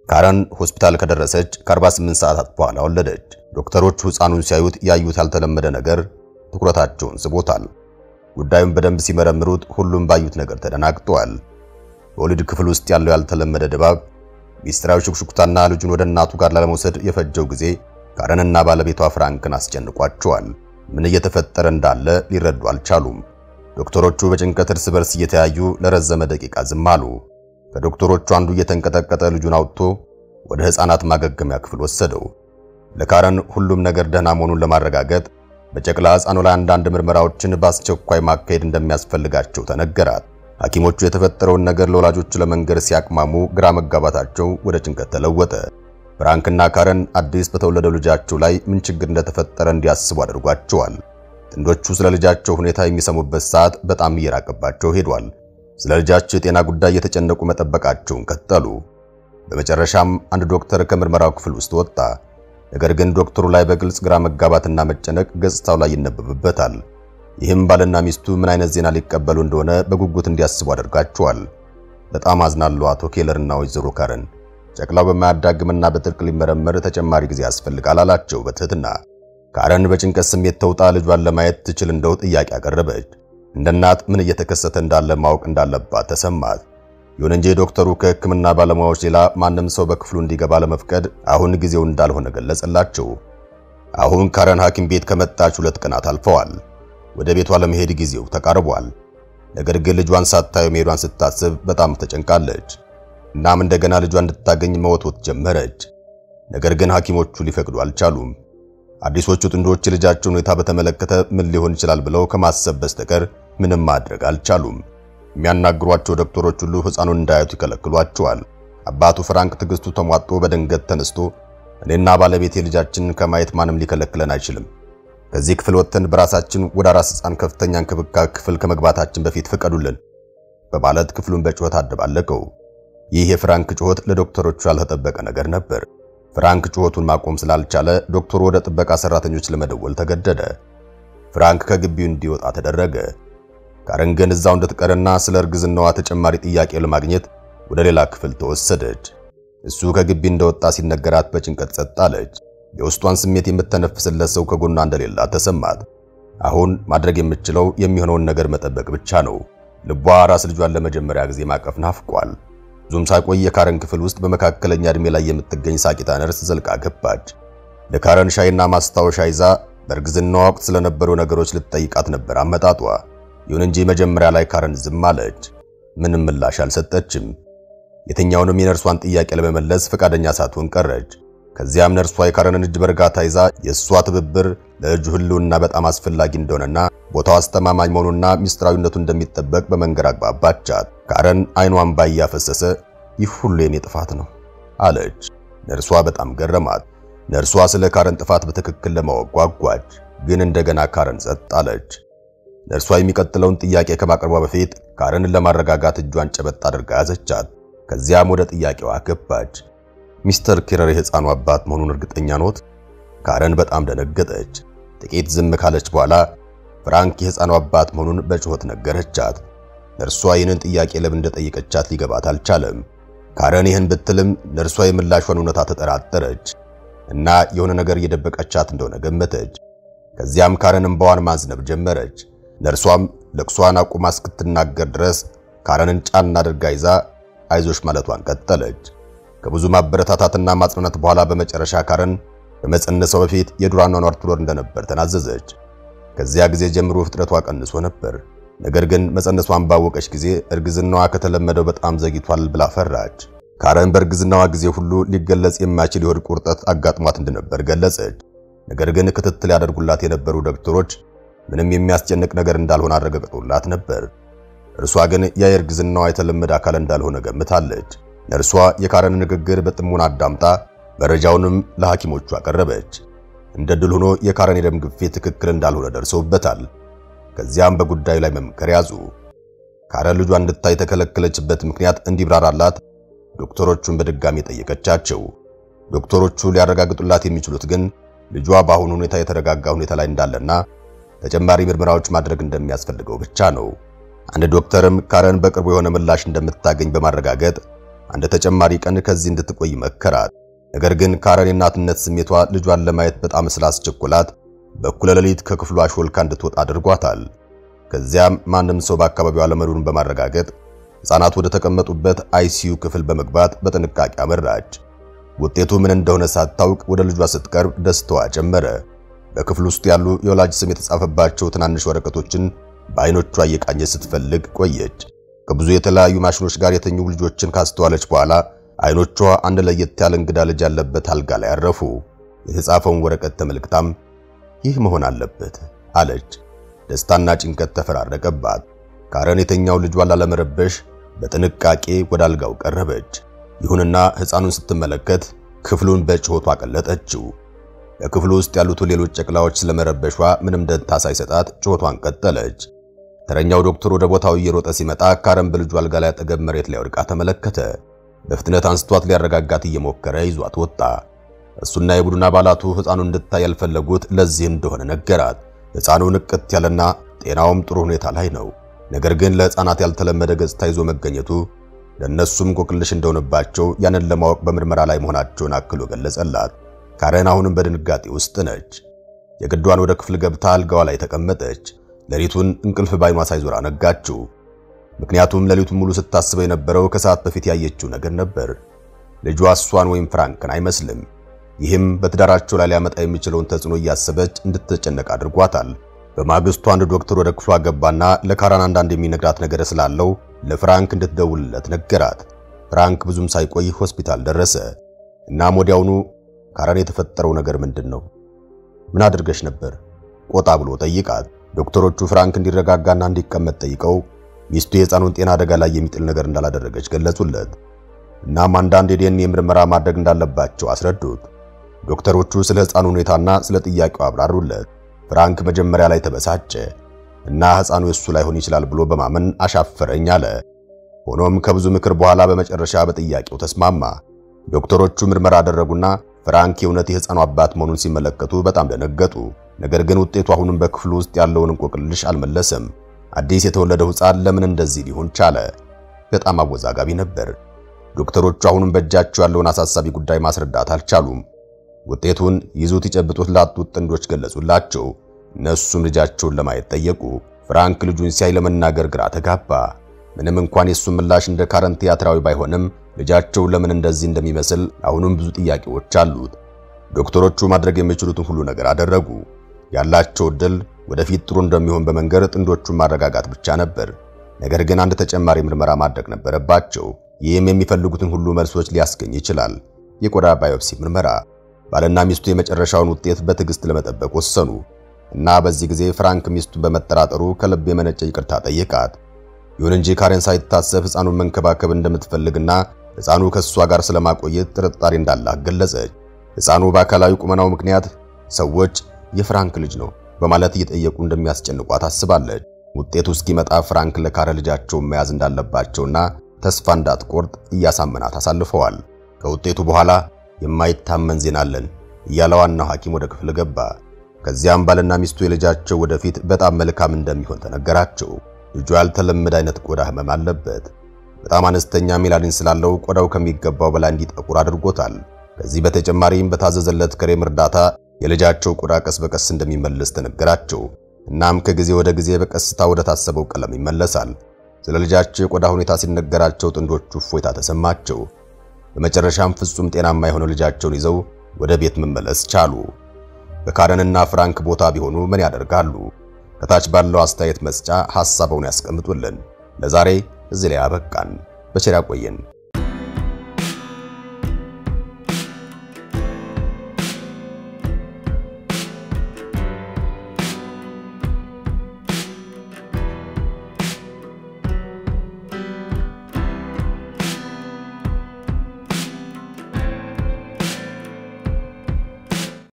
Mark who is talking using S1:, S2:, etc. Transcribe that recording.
S1: ካረን ሆስፒታል ከደረሰች ከ48 ሰዓታት በኋላ ወለደች። ዶክተሮቹ ሕፃኑን ሲያዩት ያዩት ያልተለመደ ነገር ትኩረታቸውን ስቦታል። ጉዳዩን በደንብ ሲመረምሩት ሁሉም ባዩት ነገር ተደናግጠዋል። በወሊድ ክፍል ውስጥ ያለው ያልተለመደ ድባብ፣ ሚስጥራዊ ሹክሹክታና ልጁን ወደ እናቱ ጋር ለመውሰድ የፈጀው ጊዜ ካረንና ባለቤቷ ፍራንክን አስጨንቋቸዋል። ምን እየተፈጠረ እንዳለ ሊረዱ አልቻሉም። ዶክተሮቹ በጭንቀት እርስ በርስ እየተያዩ ለረዘመ ደቂቃ ዝም አሉ። ከዶክተሮቹ አንዱ እየተንቀጠቀጠ ልጁን አውጥቶ ወደ ሕፃናት ማገገሚያ ክፍል ወሰደው። ለካረን ሁሉም ነገር ደህና መሆኑን ለማረጋገጥ በጨቅላ ሕፃኑ ላይ አንዳንድ ምርመራዎችን በአስቸኳይ ማካሄድ እንደሚያስፈልጋቸው ተነገራት። ሐኪሞቹ የተፈጠረውን ነገር ለወላጆቹ ለመንገር ሲያቅማሙ ግራ መጋባታቸው ወደ ጭንቀት ተለወጠ። ፍራንክና ካረን አዲስ በተወለደው ልጃቸው ላይ ምን ችግር እንደተፈጠረ እንዲያስቡ አድርጓቸዋል። ጥንዶቹ ስለ ልጃቸው ሁኔታ የሚሰሙበት ሰዓት በጣም እየራቀባቸው ሄዷል። ስለ ልጃቸው የጤና ጉዳይ የተጨነቁ መጠበቃቸውን ቀጠሉ። በመጨረሻም አንድ ዶክተር ከምርመራው ክፍል ውስጥ ወጣ። ነገር ግን ዶክተሩ ላይ በግልጽ ግራ መጋባትና መጨነቅ ገጽታው ላይ ይነበብበታል። ይህም ባልና ሚስቱ ምን አይነት ዜና ሊቀበሉ እንደሆነ በጉጉት እንዲያስቡ አድርጋቸዋል። በጣም አዝናለሁ አቶ ኬለርና ወይዘሮ ካረን፣ ጨቅላው በማያዳግምና በጥልቅ ሊመረመር ተጨማሪ ጊዜ ያስፈልጋል አላቸው በትህትና። ካረን በጭንቀት ስሜት ተውጣ ልጇን ለማየት ትችል እንደው ጥያቄ አቀረበች። እንደ እናት ምን እየተከሰተ እንዳለ ማወቅ እንዳለባት ተሰማት። ይሁን እንጂ ዶክተሩ ከሕክምና ባለሙያዎች ሌላ ማንም ሰው በክፍሉ እንዲገባ ለመፍቀድ አሁን ጊዜው እንዳልሆነ ገለጸላቸው። አሁን ካረን ሐኪም ቤት ከመጣች 2 ቀናት አልፈዋል። ወደ ቤቷ ለመሄድ ጊዜው ተቃርቧል። ነገር ግን ልጇን ሳታየው መሄዷን ስታስብ በጣም ተጨንቃለች። እናም እንደገና ልጇን እንድታገኝ መወትወት ጀመረች። ነገር ግን ሐኪሞቹ ሊፈቅዱ አልቻሉም። አዲሶቹ ጥንዶች ልጃቸውን ሁኔታ በተመለከተ ምን ሊሆን ይችላል ብለው ከማሰብ በስተቀር ምንም ማድረግ አልቻሉም። የሚያናግሯቸው ዶክተሮች ሁሉ ሕፃኑን እንዳያዩት ይከለክሏቸዋል። አባቱ ፍራንክ ትግስቱ ተሟጦ በድንገት ተነስቶ እኔና ባለቤቴ ልጃችንን ከማየት ማንም ሊከለክለን አይችልም። ከዚህ ክፍል ወጥተን በራሳችን ወደ አራስ ሕፃን ከፍተኛ እንክብካቤ ክፍል ከመግባታችን በፊት ፍቀዱልን በማለት ክፍሉን በጩኸት አደባለቀው። ይህ የፍራንክ ጩኸት ለዶክተሮቹ ያልተጠበቀ ነገር ነበር። ፍራንክ ጩኸቱን ማቆም ስላልቻለ ዶክተሩ ወደ ጥበቃ ሰራተኞች ለመደወል ተገደደ። ፍራንክ ከግቢው እንዲወጣ ተደረገ። ካረን ግን እዛው እንድትቀርና ስለ እርግዝናዋ ተጨማሪ ጥያቄ ለማግኘት ወደ ሌላ ክፍል ተወሰደች። እሱ ከግቢ እንደወጣ ሲነገራት በጭንቀት ጸጥ አለች። የውስጧን ስሜት የምትተነፍስለት ሰው ከጎኗ እንደሌላ ተሰማት። አሁን ማድረግ የምትችለው የሚሆነውን ነገር መጠበቅ ብቻ ነው። ልቧ ራስ ልጇን ለመጀመሪያ ጊዜ ማቀፍ ናፍቋል። ብዙም ሳይቆይ የካረን ክፍል ውስጥ በመካከለኛ እድሜ ላይ የምትገኝ ሳቂታ ነርስ ዘልቃ ገባች። ለካረን ሻይና ማስታወሻ ይዛ በእርግዝናዋ ወቅት ስለነበሩ ነገሮች ልትጠይቃት ነበር አመጣጧ። ይሁን እንጂ መጀመሪያ ላይ ካረን ዝም አለች። ምንም ምላሽ አልሰጠችም። የትኛውንም የነርሷን ጥያቄ ለመመለስ ፈቃደኛ ሳትሆን ቀረች። ከዚያም ነርሷ የካረንን እጅ በርጋታ ይዛ የሷ ትብብር ለልጁ ህልውና በጣም አስፈላጊ እንደሆነና ቦታው አስተማማኝ መሆኑና ሚስጥራዊነቱ እንደሚጠበቅ በመንገር አግባባቻት። ካረን አይኗን ባያፈሰሰ ይህ ሁሉ የኔ ጥፋት ነው አለች። ነርሷ በጣም ገረማት። ነርሷ ስለ ካረን ጥፋት በትክክል ለማወቅ ጓጓች። ግን እንደገና ካረን ጸጥ አለች። ነርሷ የሚቀጥለውን ጥያቄ ከማቅረቧ በፊት ካረንን ለማረጋጋት እጇን ጨበጥ አድርጋ ያዘቻት። ከዚያም ወደ ጥያቄዋ ገባች። ሚስተር ኬለር የሕፃኑ አባት መሆኑን እርግጠኛ ኖት? ካረን በጣም ደነገጠች። ጥቂት ዝም ካለች በኋላ ፍራንክ የሕፃኑ አባት መሆኑን በጩኸት ነገረቻት። ነርሷ ይህንን ጥያቄ ለምን እንደጠየቀቻት ሊገባት አልቻለም። ካረን ይህን ብትልም ነርሷ የምላሿን እውነታ ተጠራጠረች እና የሆነ ነገር እየደበቀቻት እንደሆነ ገመተች። ከዚያም ካረን እንባዋን ማዝነብ ጀመረች። ነርሷም ለቅሷን አቁማ እስክትናገር ድረስ ካረንን ጫን አድርጋ ይዛ አይዞሽ ማለቷን ቀጠለች። ከብዙ ማበረታታትና ማጽናናት በኋላ በመጨረሻ ካረን በመጸነሷ በፊት የዱር አኗኗር ትኖር እንደነበር ተናዘዘች። ከዚያ ጊዜ ጀምሮ ፍጥነቷ ቀንሶ ነበር። ነገር ግን መጸነሷን ባወቀች ጊዜ እርግዝናዋ ከተለመደው በጣም ዘግይቷል ብላ ፈራች። ካረን በእርግዝናዋ ጊዜ ሁሉ ሊገለጽ የማይችል የሆድ ቁርጠት አጋጥሟት እንደነበር ገለጸች። ነገር ግን ክትትል ያደርጉላት የነበሩ ዶክተሮች ምንም የሚያስጨንቅ ነገር እንዳልሆነ አረጋግጠውላት ነበር። እርሷ ግን የእርግዝናዋ የተለመደ አካል እንዳልሆነ ገምታለች። ነርሷ የካረን ንግግር በጥሞና አዳምጣ መረጃውንም ለሐኪሞቹ አቀረበች። እንደ ድል ሆኖ የካረን የደም ግፊት ትክክል እንዳልሆነ ደርሰውበታል። ከዚያም በጉዳዩ ላይ መምከር ያዙ። ካረን ልጇን እንድታይ የተከለከለችበት ምክንያት እንዲብራራላት ዶክተሮቹን በድጋሚ ጠየቀቻቸው። ዶክተሮቹ ሊያረጋግጡላት የሚችሉት ግን ልጇ በአሁኑ ሁኔታ የተረጋጋ ሁኔታ ላይ እንዳለና ተጨማሪ ምርመራዎች ማድረግ እንደሚያስፈልገው ብቻ ነው። አንድ ዶክተርም ካረን በቅርቡ የሆነ ምላሽ እንደምታገኝ በማረጋገጥ አንድ ተጨማሪ ቀን ከዚህ እንድትቆይ መከራት። ነገር ግን ካረን የእናትነት ስሜቷ ልጇን ለማየት በጣም ስላስቸኮላት በኩለ ሌሊት ከክፍሏ ሾልካ እንድትወጣ አድርጓታል። ከዚያም ማንም ሰው በአካባቢው አለመኖሩን በማረጋገጥ ሕፃናት ወደ ተቀመጡበት አይሲዩ ክፍል በመግባት በጥንቃቄ አመራች። ውጤቱ ምን እንደሆነ ሳታውቅ ወደ ልጇ ስትቀርብ ደስታዋ ጨመረ። በክፍሉ ውስጥ ያሉ የወላጅ ስም የተጻፈባቸው ትናንሽ ወረቀቶችን በአይኖቿ እየቃኘች ስትፈልግ ቆየች። ከብዙ የተለያዩ ማሽኖች ጋር የተኙ ልጆችን ካስተዋለች በኋላ አይኖቿ አንድ ለየት ያለ እንግዳ ልጅ ያለበት አልጋ ላይ አረፉ። የተጻፈውን ወረቀት ተመልክታም ይህ መሆን አለበት አለች። ደስታና ጭንቀት ተፈራረቀባት። ካረን የተኛው ልጇን ላለመረበሽ በጥንቃቄ ወደ አልጋው ቀረበች። ይሁንና ሕፃኑን ስትመለከት ክፍሉን በጭሆቷ ቀለጠችው። በክፍሉ ውስጥ ያሉት ሌሎች ጨቅላዎች ስለመረበሿ ምንም ደንታ ሳይሰጣት ጭሆቷን ቀጠለች። ተረኛው ዶክተር ወደ ቦታው እየሮጠ ሲመጣ ካረን በልጇ አልጋ ላይ አጠገብ መሬት ላይ ወድቃ ተመለከተ። በፍጥነት አንስቷት ሊያረጋጋት እየሞከረ ይዟት ወጣ። እሱና የቡድን አባላቱ ሕፃኑን እንድታይ ያልፈለጉት ለዚህ እንደሆነ ነገራት። ሕፃኑ ንቅት ያለና ጤናውም ጥሩ ሁኔታ ላይ ነው። ነገር ግን ለሕፃናት ያልተለመደ ገጽታ ይዞ መገኘቱ ለነሱም ኮክልሽ እንደሆነባቸው ያንን ለማወቅ በምርመራ ላይ መሆናቸውን አክሎ ገለጸላት። ካረን አሁንም በድንጋጤ ውስጥ ነች። የግዷን ወደ ክፍል ገብታ አልጋዋ ላይ ተቀመጠች። ሌሊቱን እንቅልፍ ባይኗ ሳይዞር አነጋችው። ምክንያቱም ሌሊቱን ሙሉ ስታስበው የነበረው ከሰዓት በፊት ያየችው ነገር ነበር። ልጇ እሷን ወይም ፍራንክን አይመስልም። ይህም በትዳራቸው ላይ ሊያመጣ የሚችለውን ተጽዕኖ እያሰበች እንድትጨነቅ አድርጓታል። በማግስቱ አንድ ዶክተር ወደ ክፍሏ ገባና ለካረን አንዳንድ የሚነግራት ነገር ስላለው ለፍራንክ እንድትደውልለት ነገራት። ፍራንክ ብዙም ሳይቆይ ሆስፒታል ደረሰ። እናም ወዲያውኑ ካረን የተፈጠረው ነገር ምንድነው? ምን አድርገሽ ነበር? ቆጣ ብሎ ጠይቃት። ዶክተሮቹ ፍራንክ እንዲረጋጋና እንዲቀመጥ ጠይቀው ሚስቱ የሕፃኑን ጤና አደጋ ላይ የሚጥል ነገር እንዳላደረገች ገለጹለት። እናም አንዳንድ የዲኤንኤ ምርመራ ማድረግ እንዳለባቸው አስረዱት። ዶክተሮቹ ስለ ሕፃኑ ሁኔታና ስለ ጥያቄው አብራሩለት። ፍራንክ መጀመሪያ ላይ ተበሳጨ እና ሕፃኑ የሱ ላይሆን ይችላል ብሎ በማመን አሻፈረኝ አለ። ሆኖም ከብዙ ምክር በኋላ በመጨረሻ በጥያቄው ተስማማ። ዶክተሮቹ ምርመራ አደረጉና ፍራንክ የእውነት የሕፃኑ አባት መሆኑን ሲመለከቱ በጣም ደነገጡ። ነገር ግን ውጤቱ አሁንም በክፍሉ ውስጥ ያለውን እንቆቅልሽ አልመለሰም። አዲስ የተወለደው ሕፃን ለምን እንደዚህ ሊሆን ቻለ? በጣም አወዛጋቢ ነበር። ዶክተሮቹ አሁንም በእጃቸው ያለውን አሳሳቢ ጉዳይ ማስረዳት አልቻሉም። ውጤቱን ይዙት ይጨብጡት ላጡት ጥንዶች ገለጹላቸው። እነሱም ልጃቸውን ለማየት ጠየቁ። ፍራንክ ልጁን ሲያይ ለመናገር ግራ ተጋባ። ምንም እንኳን የሱ ምላሽ እንደ ካረን ቲያትራዊ ባይሆንም ልጃቸው ለምን እንደዚህ እንደሚመስል አሁንም ብዙ ጥያቄዎች አሉት። ዶክተሮቹ ማድረግ የሚችሉትን ሁሉ ነገር አደረጉ። ያላቸው ዕድል ወደፊት ጥሩ እንደሚሆን በመንገር ጥንዶቹን ማረጋጋት ብቻ ነበር። ነገር ግን አንድ ተጨማሪ ምርመራ ማድረግ ነበረባቸው። ይህም የሚፈልጉትን ሁሉ መልሶች ሊያስገኝ ይችላል። የቆዳ ባዮፕሲ ምርመራ። ባልና ሚስቱ የመጨረሻውን ውጤት በትዕግስት ለመጠበቅ ወሰኑ እና በዚህ ጊዜ ፍራንክ ሚስቱን በመጠራጠሩ ከልብ የመነጨ ይቅርታ ጠየቃት። ይሁን እንጂ ካረን ሳይታሰብ ሕፃኑን መንከባከብ እንደምትፈልግና ሕፃኑ ከሷ ጋር ስለማቆየት ጥርጣሬ እንዳላት ገለጸች። ሕፃኑ በአካላዊ ቁመናው ምክንያት ሰዎች የፍራንክ ልጅ ነው በማለት እየጠየቁ እንደሚያስጨንቋት አስባለች። ውጤቱ እስኪመጣ ፍራንክ ለካረን ልጃቸውን መያዝ እንዳለባቸውና ተስፋ እንዳትቆርጥ እያሳመናት አሳልፈዋል። ከውጤቱ በኋላ የማይታመን ዜና አለን እያለ ዋናው ሐኪም ወደ ክፍል ገባ። ከዚያም ባልና ሚስቱ የልጃቸው ወደፊት በጣም መልካም እንደሚሆን ተነገራቸው። ልጁ ያልተለመደ አይነት ቆዳ ህመም አለበት። በጣም አነስተኛ ሜላኒን ስላለው ቆዳው ከሚገባው በላይ እንዲጠቁር አድርጎታል። ከዚህ በተጨማሪም በታዘዘለት ክሬም እርዳታ የልጃቸው ቆዳ ቀስ በቀስ እንደሚመለስ ተነገራቸው። እናም ከጊዜ ወደ ጊዜ በቀስታ ወደ ታሰበው ቀለም ይመለሳል። ስለ ልጃቸው የቆዳ ሁኔታ ሲነገራቸው ጥንዶቹ እፎይታ ተሰማቸው። በመጨረሻም ፍጹም ጤናማ የሆነ ልጃቸውን ይዘው ወደ ቤት መመለስ ቻሉ። በካረንና ፍራንክ ቦታ ቢሆኑ ምን ያደርጋሉ? ከታች ባለው አስተያየት መስጫ ሐሳቡን ያስቀምጡልን። ለዛሬ እዚህ ላይ አበቃን። በቸር ያቆየን።